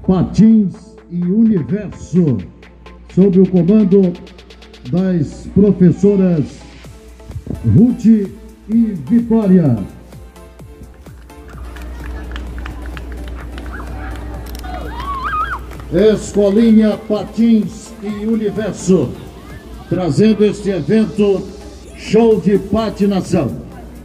Patins e Universo, sob o comando das professoras Ruth e Vitória. Escolinha Patins e Universo, trazendo este evento show de patinação.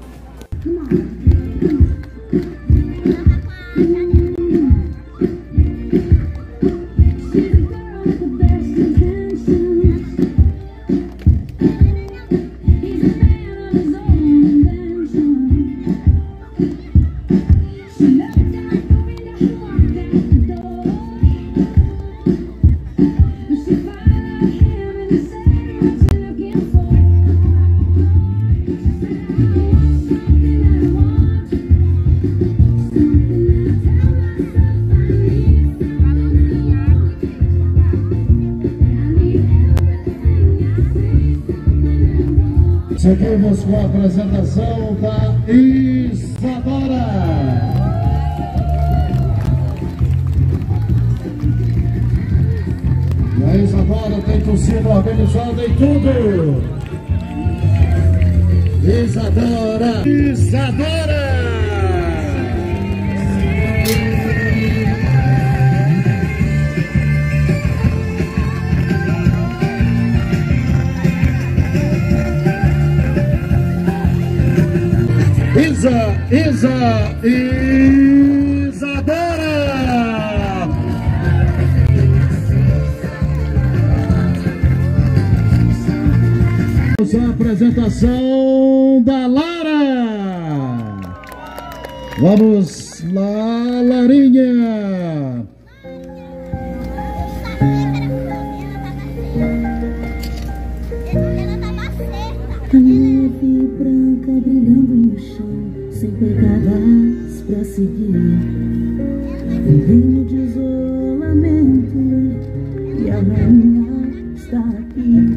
Seguimos com a apresentação da Isadora. E a Isadora tem torcida organizada em tudo. Isadora! Isadora! Isadora! Vamos à apresentação da Lara. Vamos lá, Larinha. A neve branca brilhando no chão, sem pegadas pra seguir. Um reino de isolamento, e a rainha está aqui.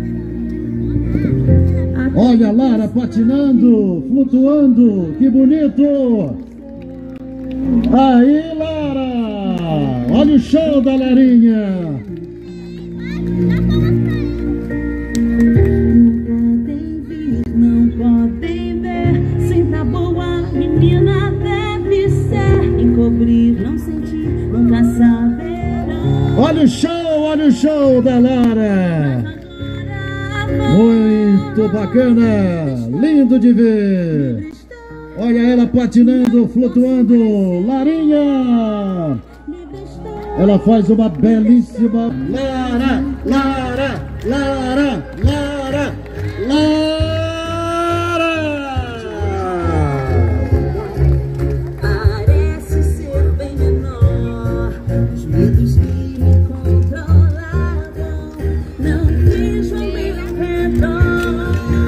Olha a Lara patinando, flutuando, que bonito! Aí, Lara! Olha o show da Larinha! Não podem ver, senta boa, menina deve ser. Encobrir, não sentir, nunca saberão. Olha o show da Lara! Muito bacana, lindo de ver! Olha ela patinando, flutuando, Larinha! Ela faz uma belíssima... Lara, Lara, Lara, Lara, Lara! Parece ser bem menor, os medos que me controlavam não vejam meu redor.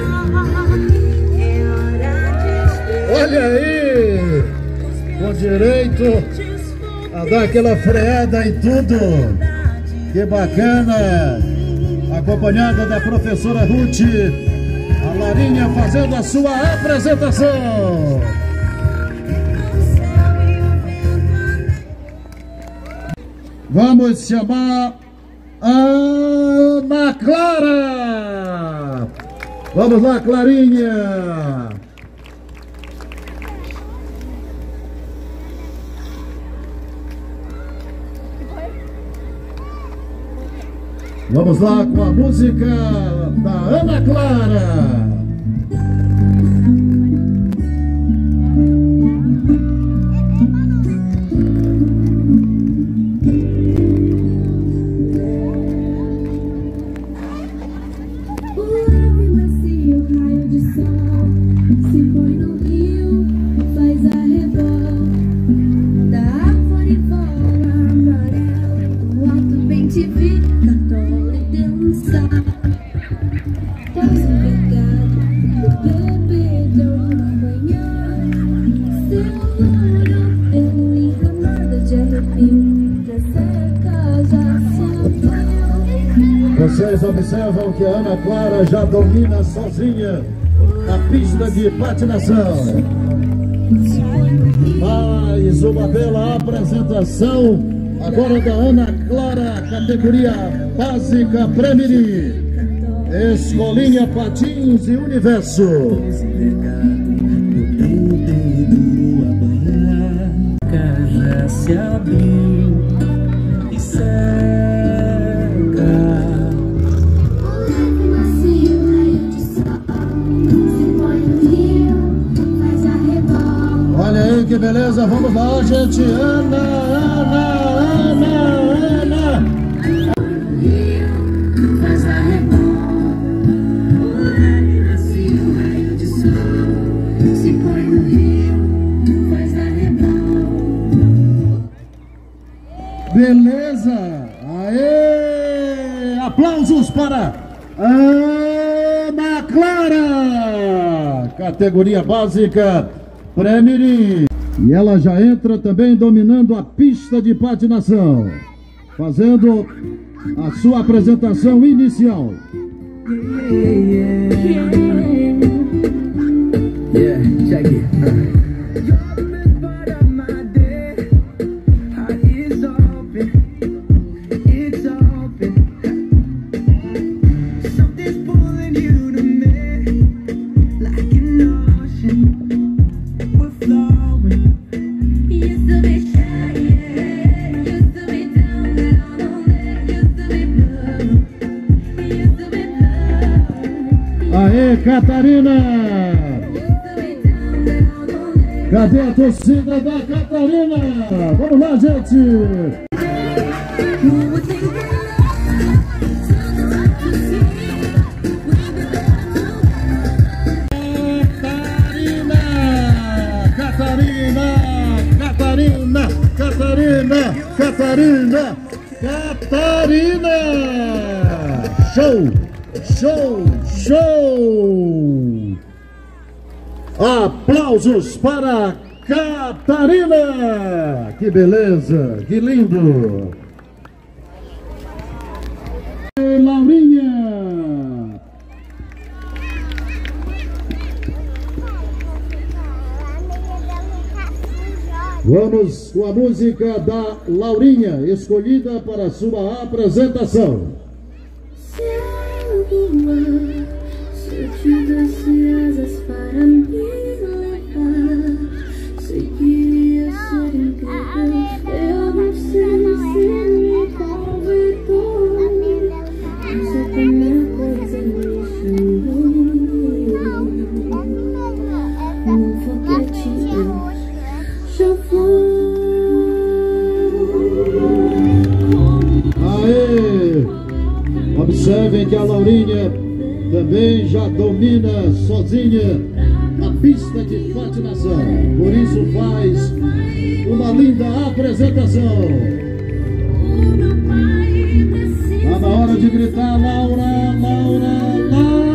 É hora de esperar. Olha aí! Com direito a dar aquela freada em tudo. Que bacana! Acompanhada da professora Ruth, a Larinha fazendo a sua apresentação. Vamos chamar a Ana Clara. Vamos lá, Clarinha. Vamos lá com a música da Ana Clara. Vocês observam que a Ana Clara já domina sozinha a pista de patinação. Mais uma bela apresentação Agora da Ana Clara, categoria básica Premiri, Escolinha Patins e Universo. Já se abriu e seca. Olha aí que beleza, vamos lá, gente. Ana. Beleza, aê, aplausos para Ana Clara, categoria básica Premiri. E ela já entra também dominando a pista de patinação, fazendo a sua apresentação inicial. Check it. Aê, Catarina! Cadê a torcida da Catarina? Vamos lá, gente! Catarina! Show! Aplausos para Catarina! Que beleza, que lindo! Laurinha! Vamos com a música da Laurinha, escolhida para sua apresentação. Se eu tivesse asas para me levar, sei que ia ser incrível. Eu não sei se me convidou, mas alguma coisa me chamou. Um foguete já foi. Aê! Observem que a Laurinha também já domina sozinha a pista de patinação. Por isso faz uma linda apresentação. Está na hora de gritar: Laura, Laura, Laura!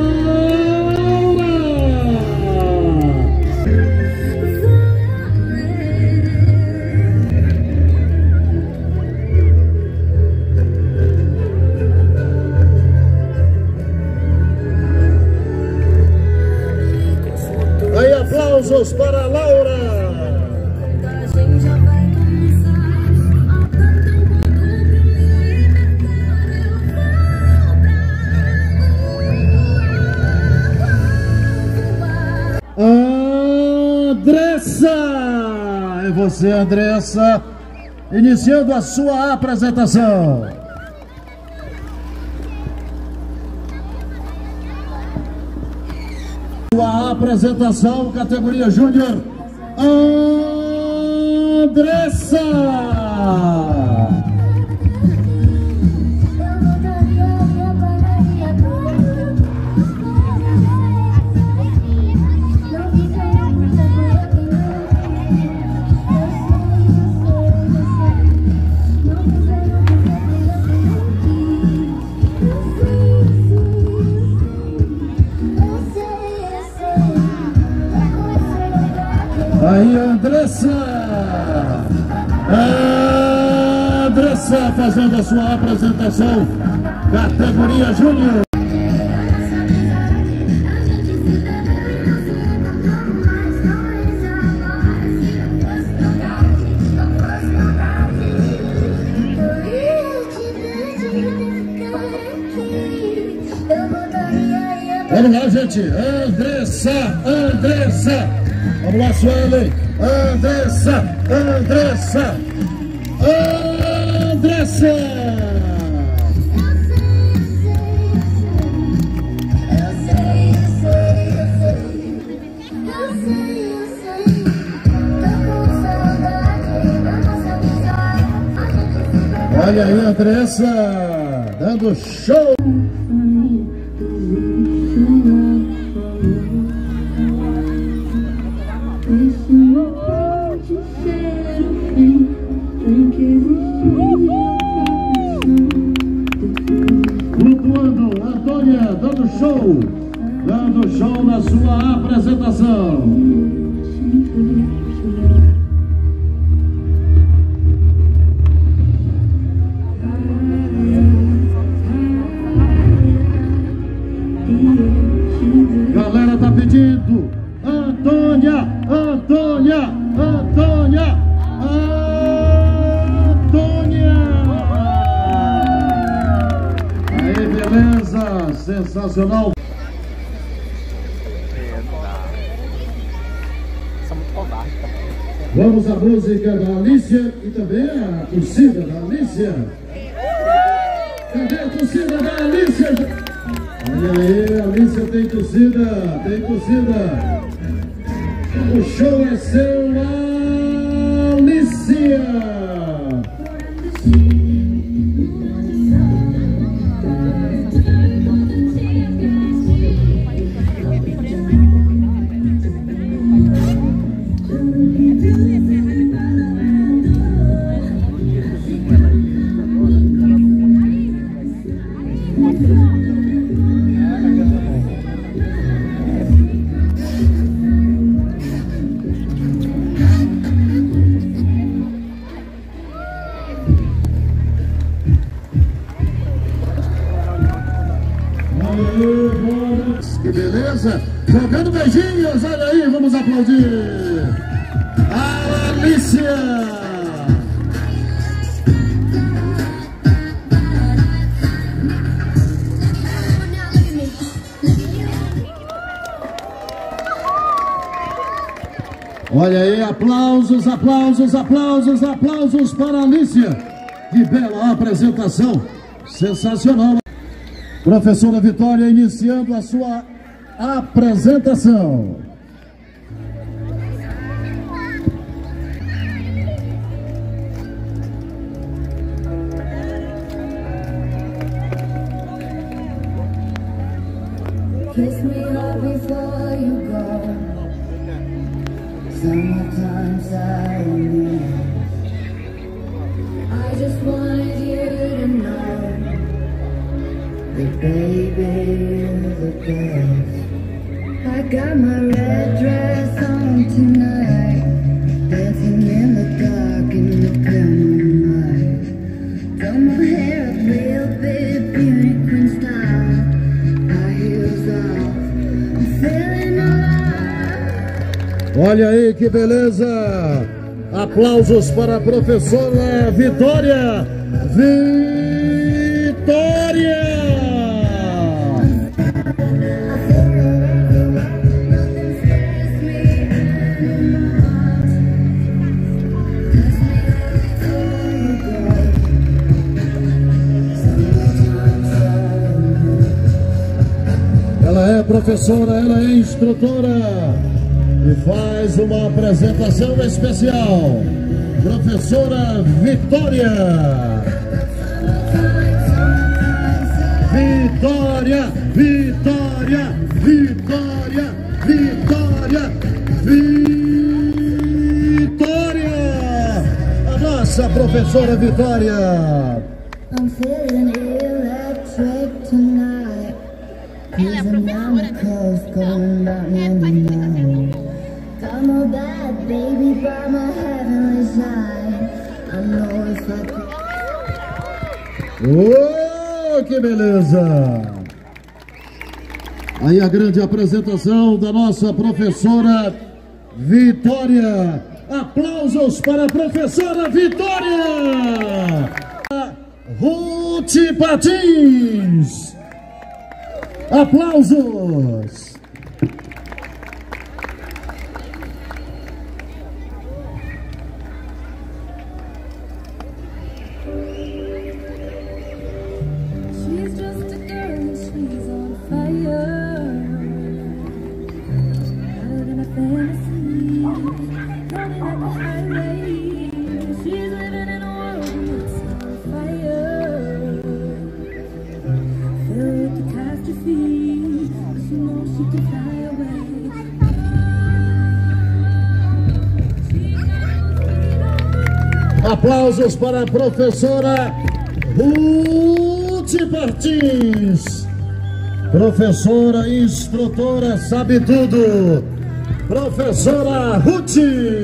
Aí, aplausos para a Laura! Andressa! É você, Andressa, iniciando a sua apresentação. Sua apresentação, categoria Júnior, Andressa! Aí, Andressa! Andressa fazendo a sua apresentação, categoria Júnior. Vamos lá, gente. Andressa. Vamos lá, Suelen. Andressa. Olha aí, Andressa, dando show. Flutuando, Antônia, dando show na sua apresentação. Galera tá pedindo Antônia. Aí, beleza, sensacional. Vamos à música da Alicia e também a torcida da Alicia. Cadê a torcida da Alicia? Olha aí, a Alicia tem torcida. O show é seu, Alicia. Que beleza! Jogando beijinhos, olha aí, vamos aplaudir a Alicia! Olha aí, aplausos para a Alicia! Que bela apresentação! Sensacional! Professora Vitória iniciando a sua apresentação. Kiss me up before you go. Sometimes I just wanted you to know that baby you're the best. I got my red dress on tonight, dancing in the dark in the moonlight. Got my hair up real big, beauty queen style. High heels off, I'm feeling alive. Olha aí que beleza! Aplausos para a professora Vitória! Ela é professora, ela é instrutora e faz uma apresentação especial. Professora Vitória. A nossa professora Vitória. I'm feeling electric tonight, cruising down the coast, going down in the night. Got my bad baby by my heavenly side. I know if I Oh, que beleza! Aí a grande apresentação da nossa professora Vitória. Aplausos para a professora Vitória! Ruth Patins. Aplausos! She's just a girl and she's on fire. Hotter than a fantasy, running up the highway. She's living in a world that's on fire. Filled with catastrophe, she knows she can fly away. Aplausos para a professora Ruth Martins. Professora e instrutora, sabe tudo. Professora Ruth.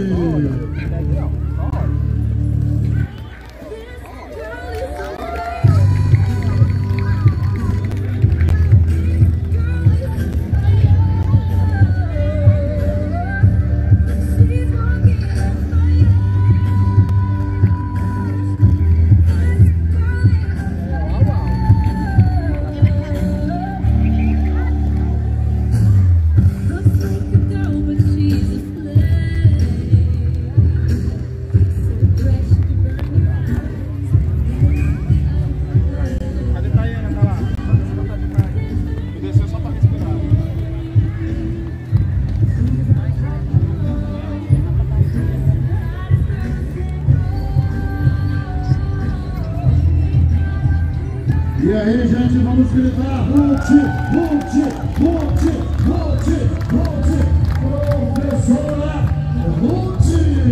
E aí, gente, vamos gritar: Ruth, Ruth, Ruth, Ruth, Ruth, professora Ruth.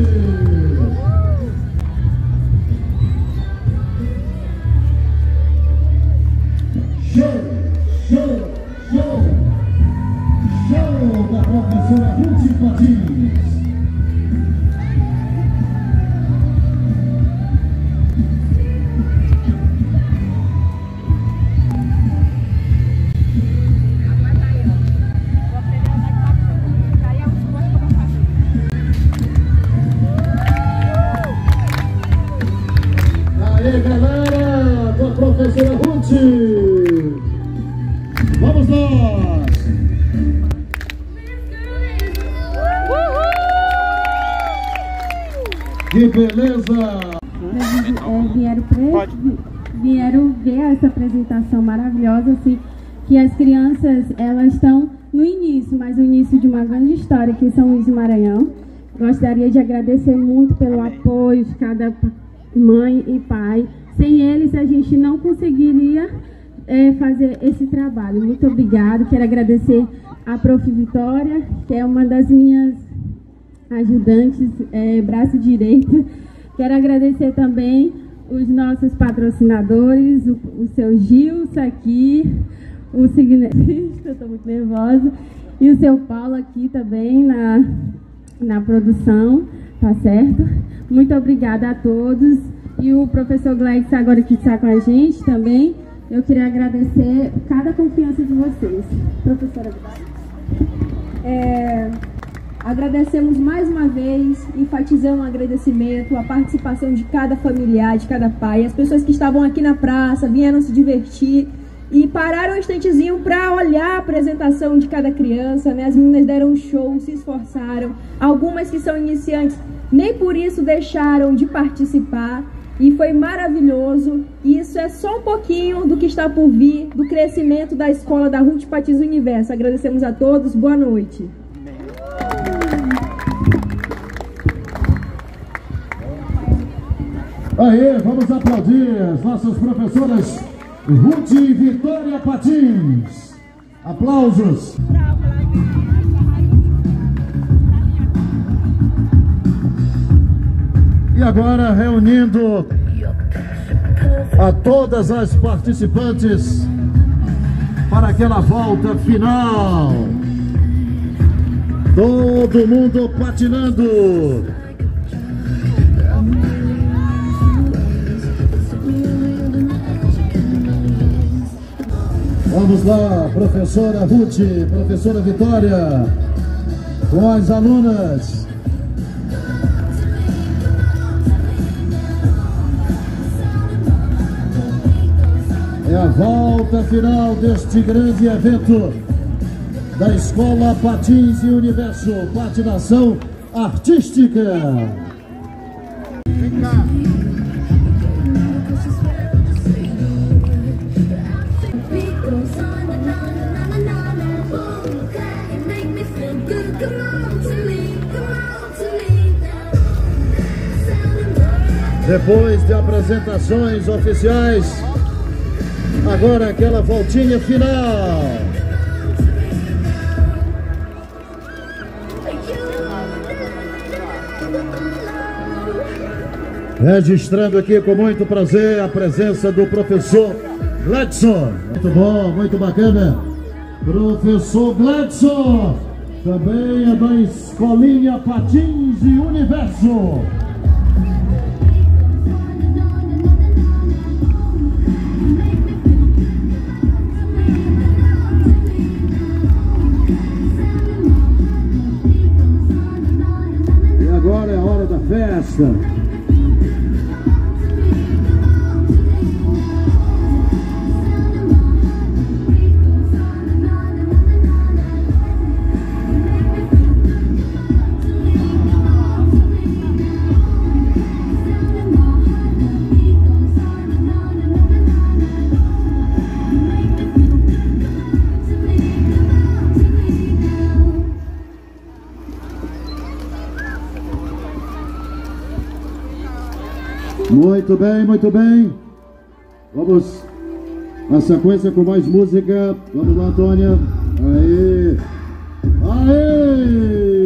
Show, show, show, show da professora Ruth Martins. Aê, galera, com a professora Ruth. Vamos nós. Que beleza. Vieram ver essa apresentação maravilhosa, assim, que as crianças, elas estão no início, mas o início de uma grande história aqui em São Luís do Maranhão. Gostaria de agradecer muito pelo apoio de cada mãe e pai. Sem eles, a gente não conseguiria fazer esse trabalho. Muito obrigada. Quero agradecer a Prof. Vitória, que é uma das minhas ajudantes, braço direito. Quero agradecer também os nossos patrocinadores, o seu Gilson aqui, o cineasta, estou muito nervosa, e o seu Paulo aqui também na produção, tá certo? Muito obrigada a todos. E o professor Gleix agora que está com a gente também, eu queria agradecer cada confiança de vocês. Professora agradecemos mais uma vez, enfatizando um agradecimento, a participação de cada familiar, de cada pai, as pessoas que estavam aqui na praça, vieram se divertir e pararam um instantezinho para olhar a apresentação de cada criança, né? As meninas deram um show, se esforçaram, algumas que são iniciantes nem por isso deixaram de participar e foi maravilhoso. E isso é só um pouquinho do que está por vir, do crescimento da escola da Ruth Martins Universo. Agradecemos a todos, boa noite. Aê, vamos aplaudir as nossas professoras Ruth e Vitória Patins. Aplausos. E agora reunindo a todas as participantes para aquela volta final. Todo mundo patinando. Vamos lá, professora Ruth, professora Vitória, com as alunas. É a volta final deste grande evento da Escola Patins e Universo, Patinação Artística. Vem cá. Depois de apresentações oficiais, agora aquela voltinha final. Registrando aqui com muito prazer a presença do professor Gladson. Muito bom, muito bacana. Professor Gladson, também é da Escolinha Patins e Universo. Agora é a hora da festa. Muito bem, muito bem. Vamos na sequência com mais música. Vamos lá, Antônia. Aí. Aí.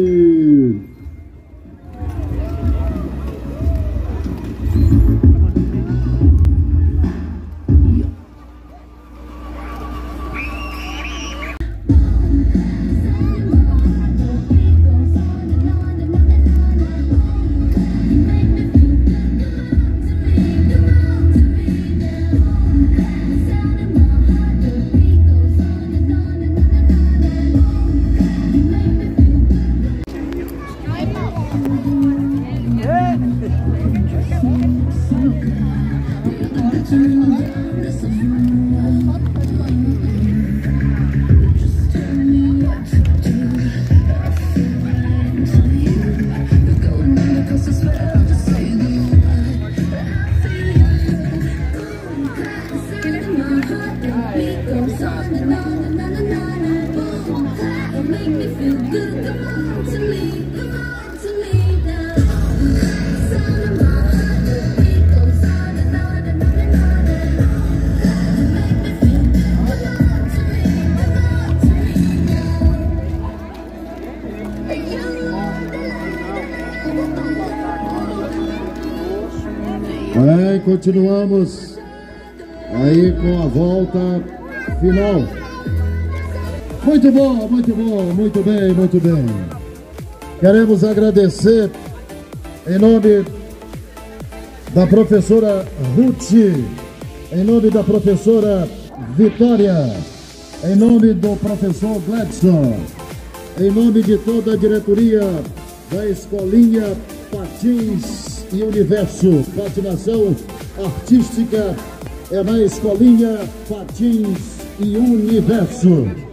Bem, continuamos aí com a volta final. Muito bom, muito bom, muito bem, muito bem. Queremos agradecer em nome da professora Ruth, em nome da professora Vitória, em nome do professor Gladson, em nome de toda a diretoria da Escolinha Patins e Universo. Patinação Artística é na Escolinha Patins e Universo.